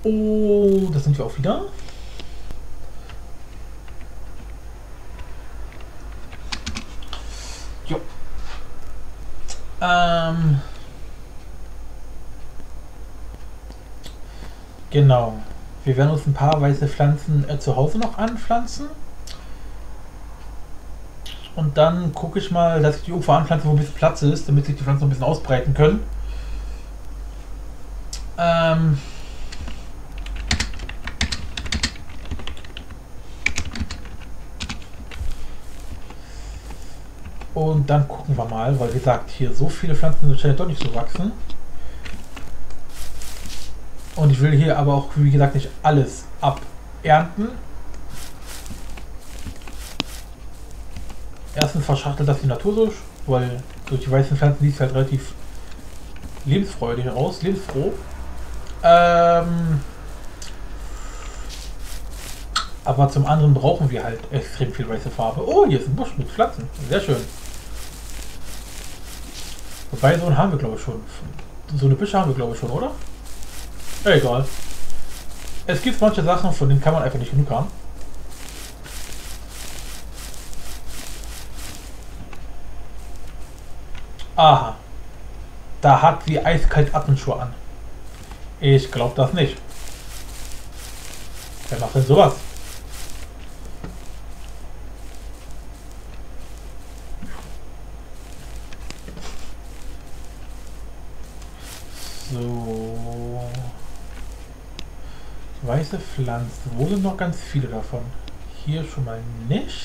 Oh, das sind wir auch wieder. Jo. Genau. Wir werden uns ein paar weiße Pflanzen zu Hause noch anpflanzen. Und dann gucke ich mal, dass ich die irgendwo anpflanze, wo ein bisschen Platz ist, damit sich die Pflanzen noch ein bisschen ausbreiten können. Und dann gucken wir mal, weil wie gesagt, hier so viele Pflanzen scheinen doch nicht so wachsen. Und ich will hier aber auch, wie gesagt, nicht alles abernten. Erstens verschachtelt das die Natur so, weil durch die weißen Pflanzen sieht es halt relativ lebensfreudig aus, lebensfroh. Aber zum anderen brauchen wir halt extrem viel weiße Farbe. Oh, hier ist ein Busch mit Pflanzen. Sehr schön. Wobei, so einen haben wir glaube ich schon. So eine Büsche haben wir glaube ich schon, oder? Egal. Es gibt manche Sachen, von denen kann man einfach nicht genug haben. Aha. Da hat sie eiskalt Atemschuhe an. Ich glaube das nicht. Wer macht denn sowas? So. Weiße Pflanzen. Wo sind noch ganz viele davon? Hier schon mal nicht.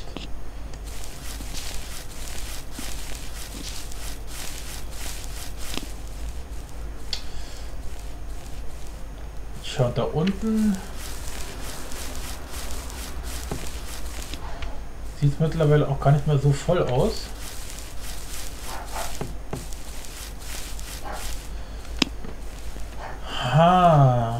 Schaut da unten. Sieht mittlerweile auch gar nicht mehr so voll aus. Ha.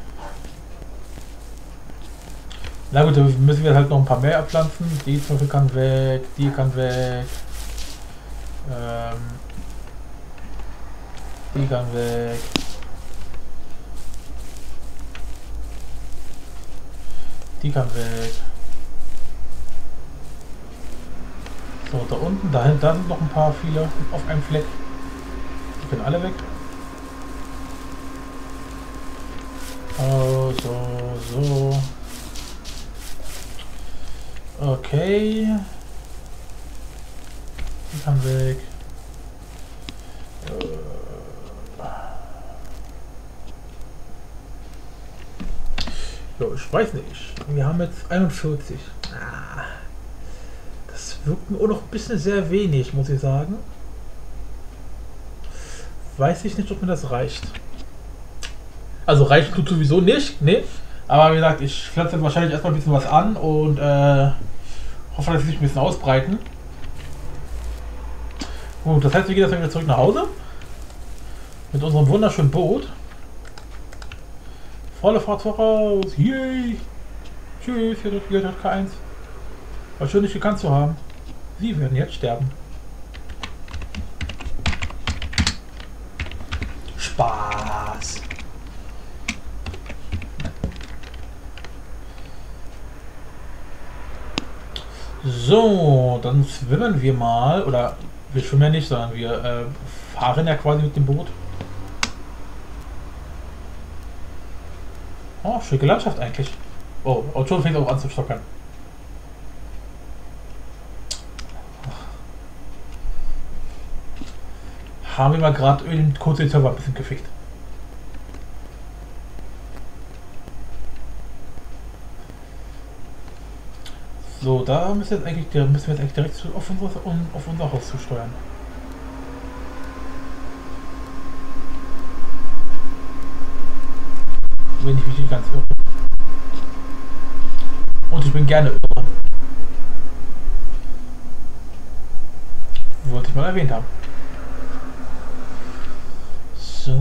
Na gut, dann müssen wir halt noch ein paar mehr abpflanzen. Die zum Beispiel kann weg, die kann weg. Die kann weg. Die kann weg. So, da unten, da sind noch ein paar, viele auf einem Fleck. Die können alle weg. Oh, so. Okay. Die kann weg. So, ich weiß nicht. Wir haben jetzt 41. Das wirkt mir auch noch ein bisschen sehr wenig, muss ich sagen. Weiß ich nicht, ob mir das reicht. Also reicht tut sowieso nicht, ne? Aber wie gesagt, ich pflanze jetzt wahrscheinlich erstmal ein bisschen was an und hoffe, dass sie sich ein bisschen ausbreiten. Gut, das heißt, wir gehen jetzt wieder zurück nach Hause. Mit unserem wunderschönen Boot. Volle Fahrt voraus. Yay! Tschüss, hier hat K1. War schön, dich gekannt zu haben. Sie werden jetzt sterben. Spaß. So, dann schwimmen wir mal. Oder wir schwimmen ja nicht, sondern wir fahren ja quasi mit dem Boot. Oh, schöne Landschaft eigentlich. Oh, und schon fängt es auch an zu stockern. Haben wir mal gerade kurz den Server ein bisschen gefickt. So, da müssen wir jetzt eigentlich direkt auf unser Haus zusteuern. Wenn ich mich nicht ganz irre. Und ich bin gerne irre. Wollte ich mal erwähnt haben. So.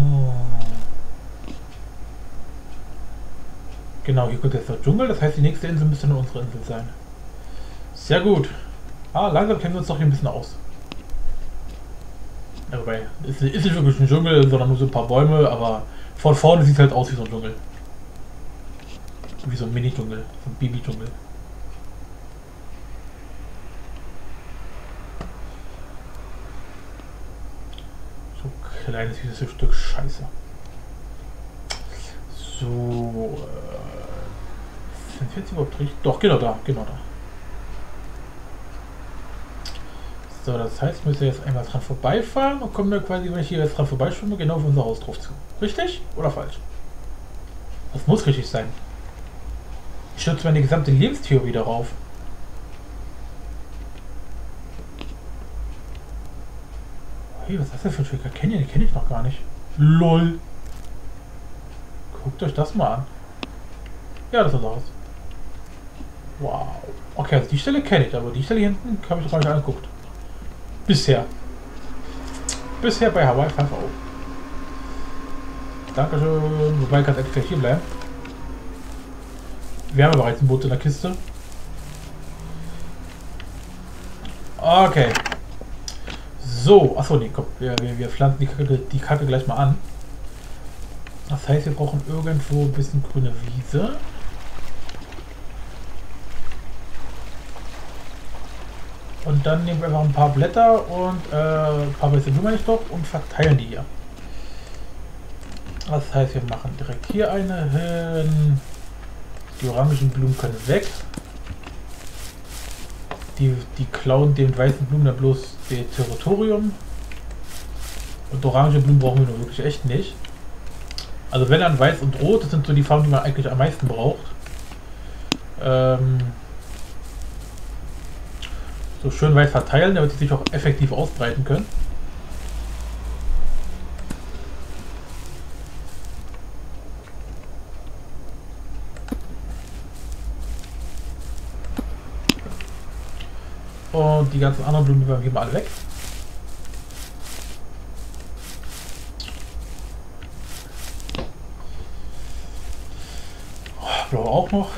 Genau, hier kommt jetzt der Dschungel, das heißt die nächste Insel müsste nur unsere Insel sein. Sehr gut. Langsam kennen wir uns doch hier ein bisschen aus. Ja, wobei, ist nicht wirklich ein Dschungel, sondern nur so ein paar Bäume, aber von vorne sieht es halt aus wie so ein Dschungel. Wie so ein Mini-Dschungel, so ein Baby-Dschungel. So kleines dieses Stück Scheiße. So, sind wir jetzt überhaupt richtig? Doch, genau da, genau da. So, das heißt, müssen wir jetzt einmal dran vorbeifahren und kommen dann quasi, wenn ich hier jetzt dran vorbeischwimme, genau auf unser Haus drauf zu. Richtig oder falsch? Das muss richtig sein. Ich stürze meine gesamte Lebenstheorie darauf. Hey, was ist das denn für ein Tricker? Den kenne ich noch gar nicht. LOL. Guckt euch das mal an. Ja, das ist aus. Wow. Okay, also die Stelle kenne ich, aber die Stelle hier hinten habe ich noch gar nicht angeguckt. Bisher. Bisher bei Hawaii 5 Euro. Dankeschön. Wobei, kann echt gleich hier bleiben. Wir haben ja bereits ein Boot in der Kiste. Okay. So, achso, nee, komm, wir pflanzen die Kacke gleich mal an. Das heißt, wir brauchen irgendwo ein bisschen grüne Wiese. Und dann nehmen wir einfach ein paar Blätter und ein paar weiße Blumen nicht doch und verteilen die hier. Das heißt, wir machen direkt hier eine hin. Die orangen Blumen können weg. Die klauen den weißen Blumen dann bloß ihr Territorium. Und orange Blumen brauchen wir nur wirklich echt nicht. Also wenn dann weiß und rot, das sind so die Farben, die man eigentlich am meisten braucht. So schön weit verteilen, damit sie sich auch effektiv ausbreiten können. Und die ganzen anderen Blumen geben wir alle weg. Oh, blau auch noch.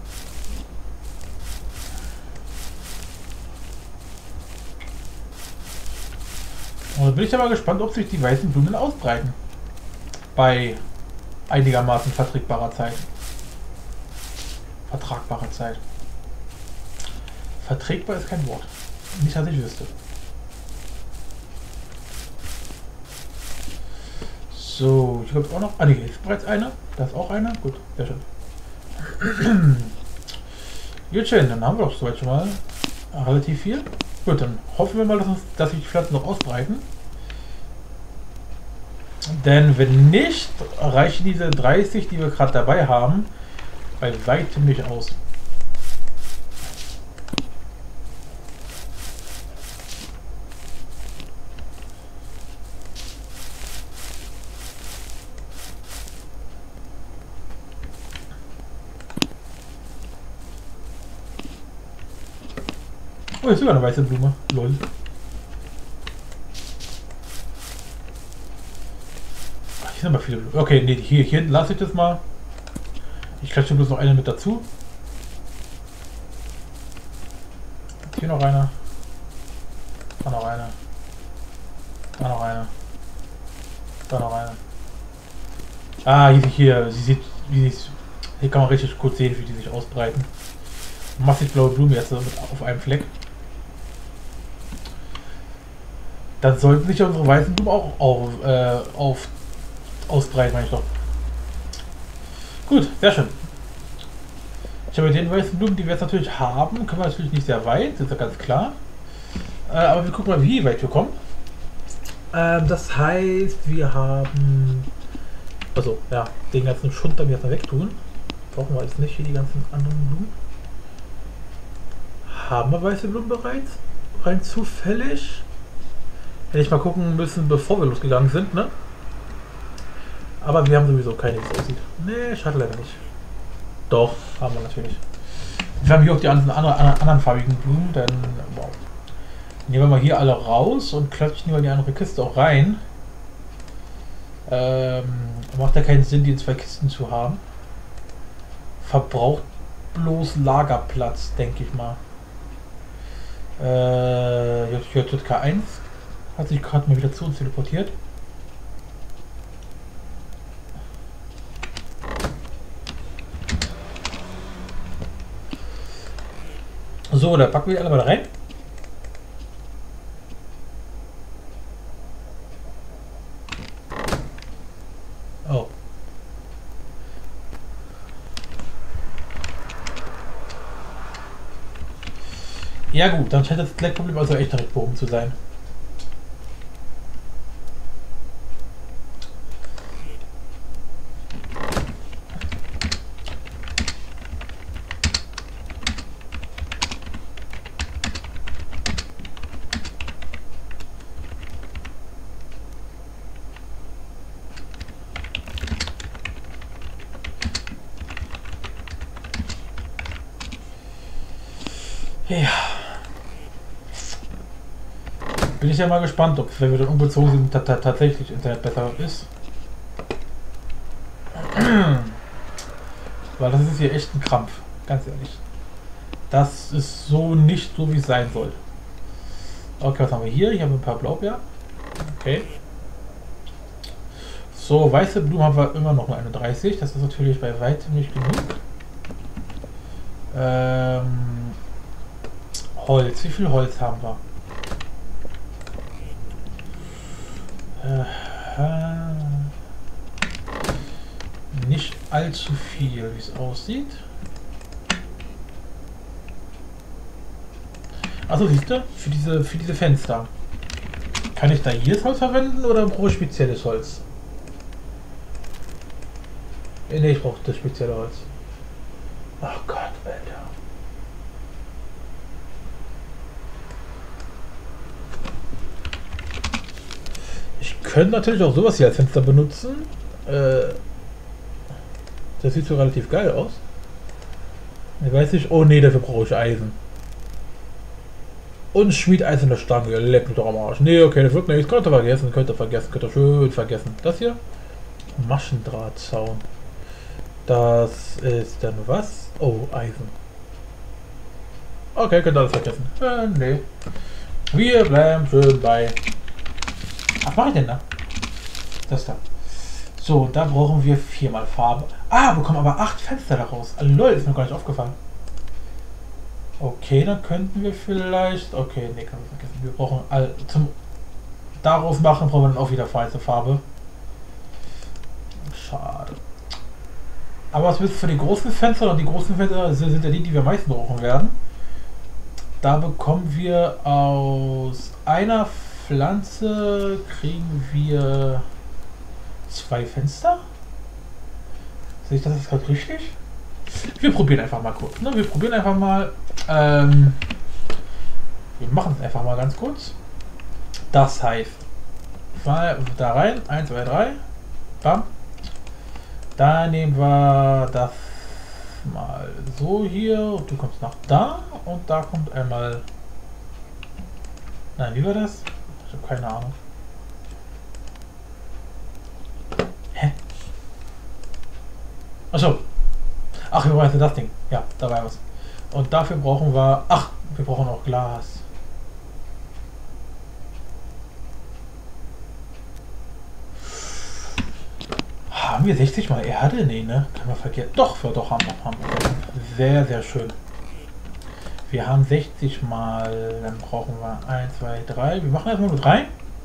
Und dann bin ich aber gespannt, ob sich die weißen Blumen ausbreiten. Bei einigermaßen verträgbarer Zeit. Vertragbarer Zeit. Verträgbar ist kein Wort. Nicht, dass ich wüsste. So, ich glaube auch noch. Ah, ne, hier ist bereits eine. Da ist auch eine. Gut, sehr schön. Gut, schön. Dann haben wir doch soweit schon mal relativ viel. Gut, dann hoffen wir mal, dass sich die Pflanzen noch ausbreiten. Denn wenn nicht, reichen diese 30, die wir gerade dabei haben, bei weitem nicht aus. Oh, ist sogar eine weiße Blume. Lol. Ach, hier sind aber viele Blumen. Okay, nee, hier hinten lasse ich das mal. Ich klatsche bloß noch eine mit dazu. Hier noch eine. Da noch eine. Da noch eine. Da noch eine. Ah, hier hier kann man richtig kurz sehen, wie die sich ausbreiten. Massig blaue Blumen jetzt auf einem Fleck. Dann sollten sich unsere weißen Blumen auch ausbreiten, meine ich doch. Gut, sehr schön. Ich habe mit den weißen Blumen, die wir jetzt natürlich haben, können wir natürlich nicht sehr weit, das ist ja ganz klar. Aber wir gucken mal, wie weit wir kommen. Das heißt, wir haben... Also, ja, den ganzen Schund dann jetzt mal wegtun. Brauchen wir jetzt nicht, hier die ganzen anderen Blumen. Haben wir weiße Blumen bereits? Rein zufällig? Hätte ich mal gucken müssen, bevor wir losgegangen sind, ne? Aber wir haben sowieso keine, wie es aussieht. Ne, schade leider nicht. Doch, haben wir natürlich. Wir haben hier auch die anderen farbigen Blumen, denn, wow. Nehmen wir mal hier alle raus und klatschen wir die andere Kiste auch rein. Macht ja keinen Sinn, die in zwei Kisten zu haben. Verbraucht bloß Lagerplatz, denke ich mal. JK1 hat sich gerade mal wieder zu uns teleportiert. So, da packen wir alle mal rein. Oh. Ja gut, dann scheint das Leckproblem also echt direkt behoben zu sein. Ja. Bin ich ja mal gespannt, ob, wenn wir dann umgezogen sind, tatsächlich Internet besser ist. Weil das ist hier echt ein Krampf, ganz ehrlich. Das ist so nicht so, wie es sein soll. Okay, was haben wir hier? Hier haben wir ein paar Blaubeeren. Okay. So, weiße Blumen haben wir immer noch nur 31. Das ist natürlich bei weitem nicht genug. Holz. Wie viel Holz haben wir? Nicht allzu viel, wie es aussieht. Also siehst du, für diese Fenster. Kann ich da hier das Holz verwenden oder brauche ich spezielles Holz? Ne, ich brauche das spezielle Holz. Ach Gott, Alter. Ich könnte natürlich auch sowas hier als Fenster benutzen. Das sieht so relativ geil aus. Ich weiß nicht. Oh ne, dafür brauche ich Eisen. Und schmiedeiserne Stange. Leck mich doch am Arsch. Ne, okay, das wird nichts. Könnt ihr vergessen. Könnt ihr schön vergessen. Das hier? Maschendrahtzaun. Das ist dann was? Oh, Eisen. Okay, könnt ihr alles vergessen. Nee. Wir bleiben schön bei. Was mache ich denn da? Das da. So, da brauchen wir 4 mal Farbe. Ah, bekommen aber 8 Fenster daraus. Also, lol, ist mir gar nicht aufgefallen. Okay, dann könnten wir vielleicht. Okay, nee, kann ich vergessen. Wir brauchen zum daraus machen, brauchen wir dann auch wieder weiße Farbe. Schade. Aber was willst du für die großen Fenster? Und die großen Fenster sind ja die wir am meisten brauchen werden. Da bekommen wir aus einer Pflanze kriegen wir 2 Fenster. Sehe ich das jetzt gerade richtig? Wir probieren einfach mal kurz. Ne? Wir probieren einfach mal. Wir machen es einfach mal ganz kurz. Das heißt, da rein. 1, 2, 3. Bam. Da nehmen wir das mal so hier. Und du kommst nach da. Und da kommt einmal. Nein, wie war das? Ich habe keine Ahnung. Hä? Achso. Ach, wir brauchen das Ding. Ja, da war was. Und dafür brauchen wir. Ach, wir brauchen auch Glas. Haben wir 60 mal Erde? Nee, ne? Können wir vergessen. Doch, haben wir. Sehr, sehr schön. Wir haben 60 mal. Dann brauchen wir 1, 2, 3. Wir machen erstmal nur 3.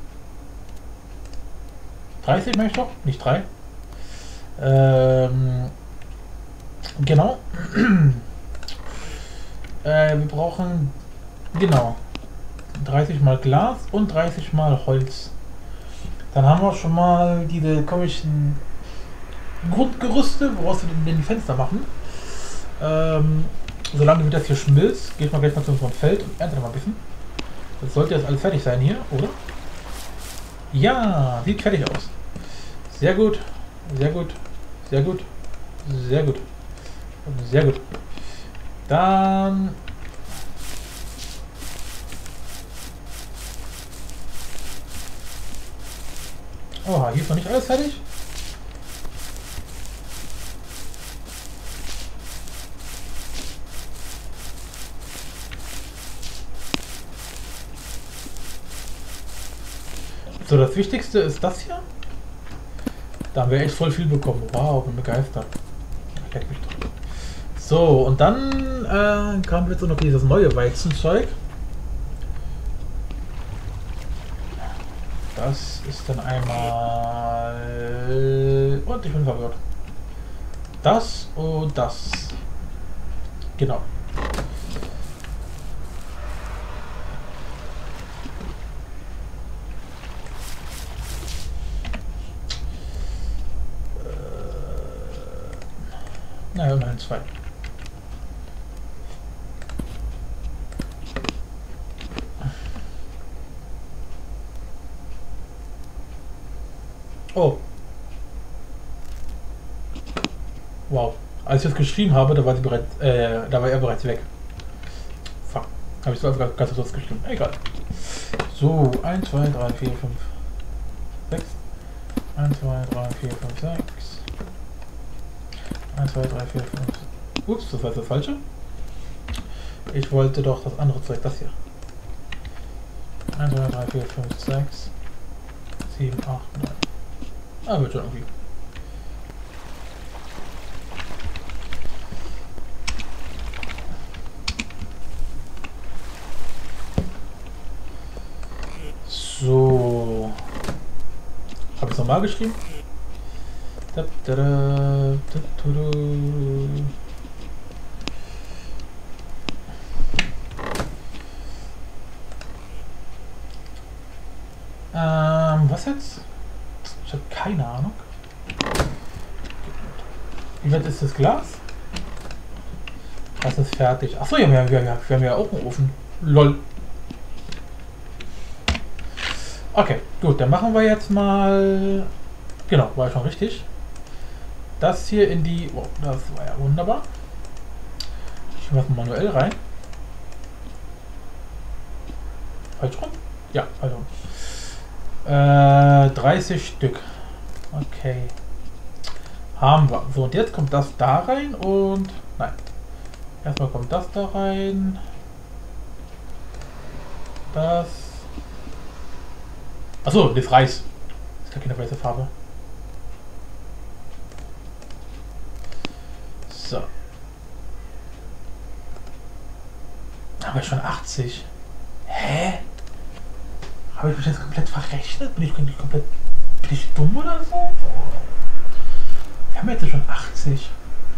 30 möchte ich doch, nicht 3. Genau. Wir brauchen genau 30 mal Glas und 30 mal Holz. Dann haben wir schon mal diese komischen Grundgerüste, woraus wir denn die Fenster machen. Solange wie das hier schmilzt, geht man gleich mal zu unserem Feld und erntet mal ein bisschen. Das sollte jetzt alles fertig sein hier, oder? Ja, sieht fertig aus. Sehr gut, sehr gut, sehr gut, sehr gut, sehr gut. Dann oha, hier ist noch nicht alles fertig. So, das Wichtigste ist das hier. Da haben wir echt voll viel bekommen. Wow, bin begeistert. Leck mich doch. So, und dann kam jetzt noch dieses neue Weizenzeug. Das ist dann einmal... Und ich bin verwirrt. Das und das. Genau. Naja, immerhin 2. Oh. Wow. Als ich das geschrieben habe, da war er bereits weg. Fuck. Habe ich so einfach ganz kurz geschrieben. Egal. So, 1, 2, 3, 4, 5, 6. 1, 2, 3, 4, 5, 6. 1, 2, 3, 4, 5. Ups, das war jetzt das Falsche. Ich wollte doch das andere Zeug, das hier. 1, 2, 3, 4, 5, 6, 7, 8, 9. Ah, wird schon irgendwie. So. Habe ich es nochmal geschrieben? Was jetzt? Ich habe keine Ahnung. Wie weit ist das Glas? Das ist fertig. Achso, ja, wir haben ja auch einen Ofen. Lol. Okay, gut, dann machen wir jetzt mal... Genau, war schon richtig. Das hier in die... Oh, das war ja wunderbar. Ich mache manuell rein. Falsch rum? Ja, falsch rum. 30 Stück. Okay. Haben wir. So, und jetzt kommt das da rein und... Nein. Erstmal kommt das da rein. Das... Achso, das Reis. Das ist keine weiße Farbe. So. Haben wir schon 80? Hä? Habe ich mich jetzt komplett verrechnet? Bin ich komplett... Bin ich dumm oder so? Wir haben jetzt schon 80.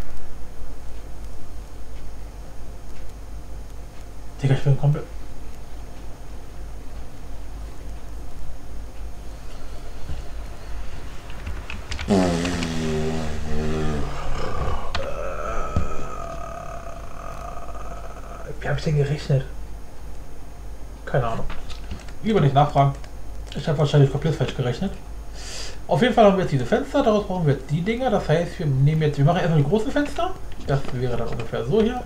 Digga, ich bin komplett... Wie habe ich denn gerechnet? Keine Ahnung. Lieber nicht nachfragen. Ich habe wahrscheinlich komplett falsch gerechnet. Auf jeden Fall haben wir jetzt diese Fenster, daraus brauchen wir jetzt die Dinger. Das heißt, wir machen erstmal die großen Fenster. Das wäre dann ungefähr so hier.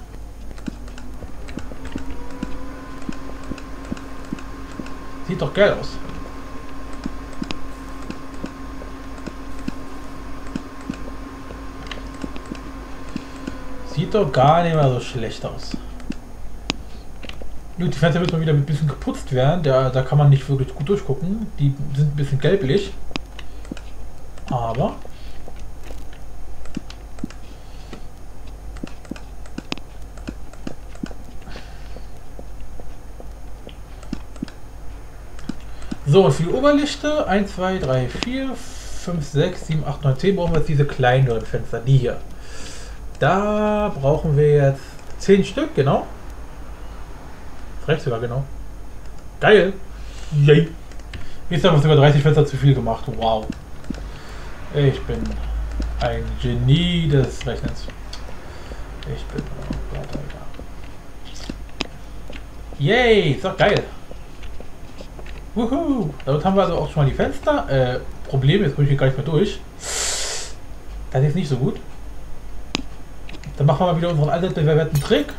Sieht doch geil aus. Sieht doch gar nicht mehr so schlecht aus. Die Fenster müssen mal wieder ein bisschen geputzt werden. Da kann man nicht wirklich gut durchgucken. Die sind ein bisschen gelblich. Aber... So, und für die Oberlichte 1, 2, 3, 4, 5, 6, 7, 8, 9, 10 brauchen wir jetzt diese kleineren Fenster. Die hier. Da brauchen wir jetzt 10 Stück, genau. Recht sogar, genau. Geil. Yay. Jetzt haben wir sogar 30 Fenster zu viel gemacht. Wow. Ich bin ein Genie des Rechnens. Ich bin... Oh Gott, Alter. Yay, ist doch geil. Wuhu. Damit haben wir also auch schon mal die Fenster. Problem, jetzt komme ich hier gar nicht mehr durch. Das ist nicht so gut. Dann machen wir mal wieder unseren alten bewährten Trick.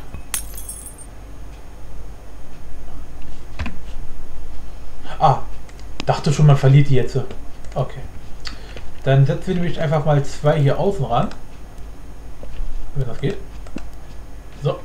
Ah, dachte schon, man verliert die jetzt. Okay. Dann setzen wir nämlich einfach mal 2 hier außen ran. Wenn das geht. So.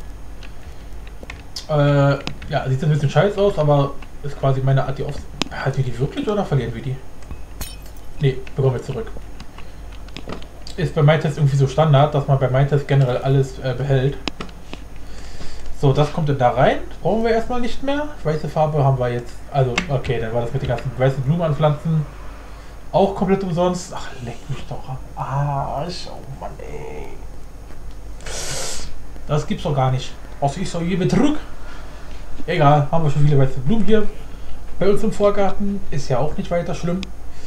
Ja, sieht ein bisschen scheiße aus, aber ist quasi meine Art, die auf... Halten wir die wirklich oder verlieren wir die? Ne, bekommen wir zurück. Ist bei MyTest irgendwie so Standard, dass man bei MyTest generell alles behält. So, das kommt dann da rein. Brauchen wir erstmal nicht mehr. Weiße Farbe haben wir jetzt. Also, okay, dann war das mit den ganzen weißen Blumen anpflanzen auch komplett umsonst. Ach, leck mich doch am Arsch. Oh Mann, ey. Das gibt's doch gar nicht. Was ist so hier Betrug? Egal, haben wir schon viele weiße Blumen hier. Bei uns im Vorgarten ist ja auch nicht weiter schlimm.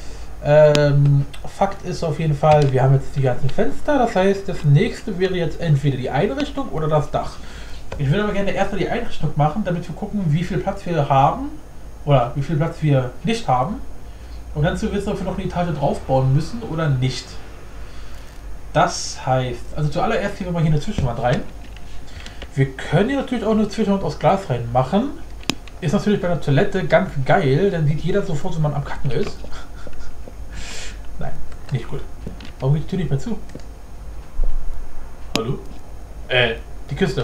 Fakt ist auf jeden Fall, wir haben jetzt die ganzen Fenster. Das heißt, das nächste wäre jetzt entweder die Einrichtung oder das Dach. Ich würde aber gerne erstmal die Einrichtung machen, damit wir gucken, wie viel Platz wir haben oder wie viel Platz wir nicht haben. Und dann zu wissen, ob wir noch eine Etage draufbauen müssen oder nicht. Das heißt, also zuallererst hier wir mal hier eine Zwischenwand rein. Wir können hier natürlich auch eine Zwischenwand aus Glas reinmachen. Ist natürlich bei einer Toilette ganz geil, dann sieht jeder sofort, wenn man am Kacken ist. Nein, nicht gut. Warum geht die Tür nicht mehr zu? Hallo? Die Kiste.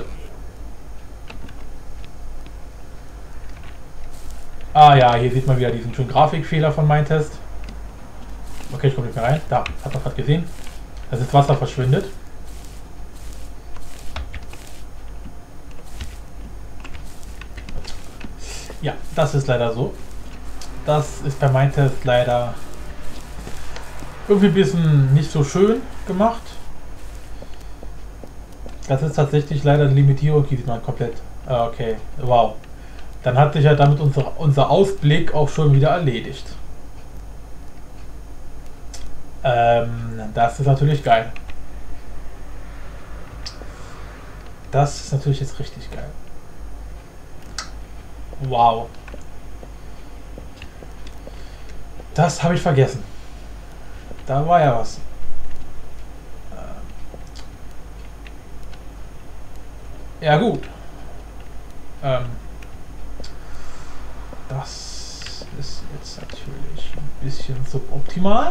Ah ja, hier sieht man wieder diesen schönen Grafikfehler von MyTest. Okay, ich komme nicht mehr rein. Da, hat man gerade gesehen, dass das Wasser verschwindet. Ja, das ist leider so. Das ist bei MyTest leider irgendwie ein bisschen nicht so schön gemacht. Das ist tatsächlich leider eine Limitierung, die sieht man komplett. Okay, wow. Dann hat sich ja damit unser Ausblick auch schon wieder erledigt. Das ist natürlich geil. Das ist natürlich jetzt richtig geil. Wow. Das habe ich vergessen. Da war ja was. Ja gut. Das ist jetzt natürlich ein bisschen suboptimal.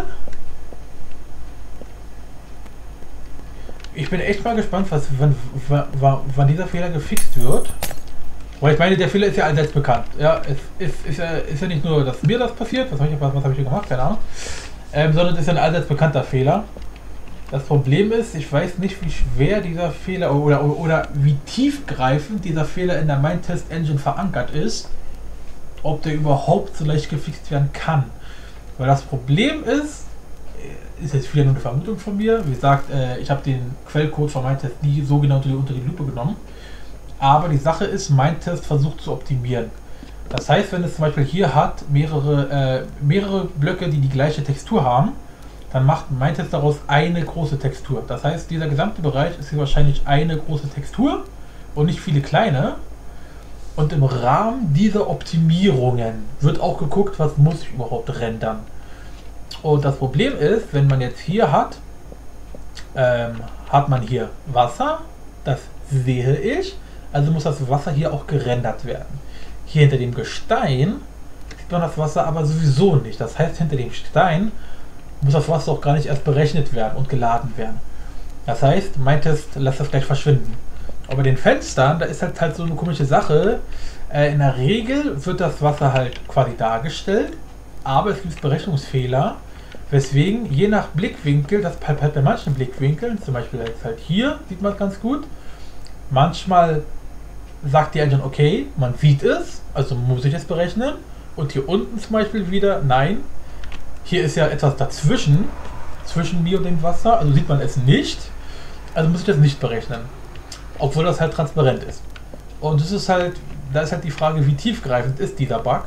Ich bin echt mal gespannt, wann dieser Fehler gefixt wird. Weil ich meine, der Fehler ist ja allseits bekannt. Ja, es ist ja nicht nur, dass mir das passiert, was habe ich hier gemacht, keine Ahnung, sondern es ist ja ein allseits bekannter Fehler. Das Problem ist, ich weiß nicht, wie schwer dieser Fehler oder wie tiefgreifend dieser Fehler in der MyTest Engine verankert ist, ob der überhaupt so leicht gefixt werden kann. Weil das Problem ist jetzt wieder nur eine Vermutung von mir. Wie gesagt, ich habe den Quellcode von MyTest nie so genau unter die Lupe genommen. Aber die Sache ist, MyTest versucht zu optimieren. Das heißt, wenn es zum Beispiel hier hat mehrere Blöcke, die die gleiche Textur haben, dann macht MyTest daraus eine große Textur. Das heißt, dieser gesamte Bereich ist hier wahrscheinlich eine große Textur und nicht viele kleine. Und im Rahmen dieser Optimierungen wird auch geguckt, was muss ich überhaupt rendern. Und das Problem ist, wenn man jetzt hier hat, hat man hier Wasser, das sehe ich, also muss das Wasser hier auch gerendert werden. Hier hinter dem Gestein sieht man das Wasser aber sowieso nicht. Das heißt, hinter dem Stein muss das Wasser auch gar nicht erst berechnet werden und geladen werden. Das heißt, MyTest lässt das gleich verschwinden. Aber bei den Fenstern, da ist halt so eine komische Sache. In der Regel wird das Wasser halt quasi dargestellt, aber es gibt Berechnungsfehler, weswegen je nach Blickwinkel, das halt bei manchen Blickwinkeln, zum Beispiel jetzt halt hier, sieht man es ganz gut, manchmal sagt die Engine, okay, man sieht es, also muss ich es berechnen, und hier unten zum Beispiel wieder, nein, hier ist ja etwas dazwischen, zwischen mir und dem Wasser, also sieht man es nicht, also muss ich das nicht berechnen, obwohl das halt transparent ist. Und das ist halt, da ist halt die Frage, wie tiefgreifend ist dieser Bug.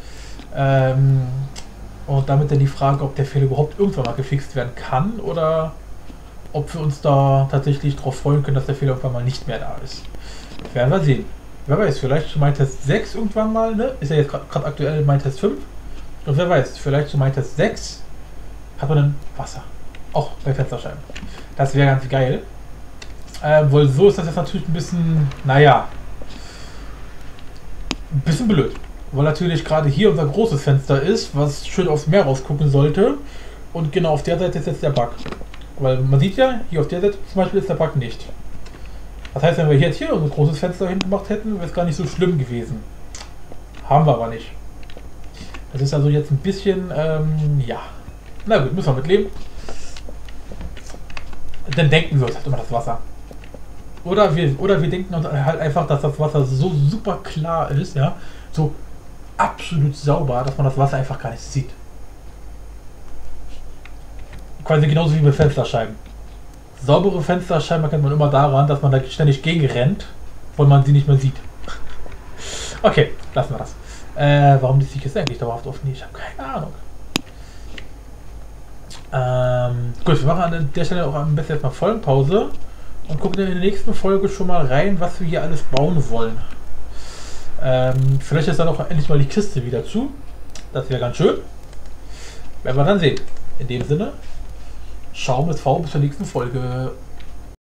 Und damit dann die Frage, ob der Fehler überhaupt irgendwann mal gefixt werden kann oder ob wir uns da tatsächlich darauf freuen können, dass der Fehler irgendwann mal nicht mehr da ist. Werden wir sehen. Wer weiß, vielleicht zu MyTest 6 irgendwann mal, ne? Ist ja jetzt gerade aktuell MyTest 5. Und wer weiß, vielleicht zu MyTest 6 hat man dann Wasser. Auch bei Fensterscheiben. Das wäre ganz geil. Weil so ist das jetzt natürlich ein bisschen, naja, ein bisschen blöd. Weil natürlich gerade hier unser großes Fenster ist, was schön aufs Meer rausgucken sollte. Und genau auf der Seite ist jetzt der Bug. Weil man sieht ja, hier auf der Seite zum Beispiel ist der Bug nicht. Das heißt, wenn wir jetzt hier unser großes Fenster hinten gemacht hätten, wäre es gar nicht so schlimm gewesen. Haben wir aber nicht. Das ist also jetzt ein bisschen, ja. Na gut, müssen wir mit leben. dann denken wir uns halt immer das Wasser. Oder wir denken uns halt einfach, dass das Wasser so super klar ist, ja, so absolut sauber, dass man das Wasser einfach gar nicht sieht. Quasi genauso wie mit Fensterscheiben. Saubere Fensterscheiben erkennt man immer daran, dass man da ständig gegen rennt, weil man sie nicht mehr sieht. Okay, lassen wir das. Warum die sich jetzt eigentlich dauerhaft offen? Ich habe keine Ahnung. Gut, wir machen an der Stelle auch am besten jetzt mal Folgenpause und gucken in der nächsten Folge schon mal rein, was wir hier alles bauen wollen. Vielleicht ist dann auch endlich mal die Kiste wieder zu. Das wäre ganz schön. Werden wir dann sehen. In dem Sinne, ciao mit V bis zur nächsten Folge.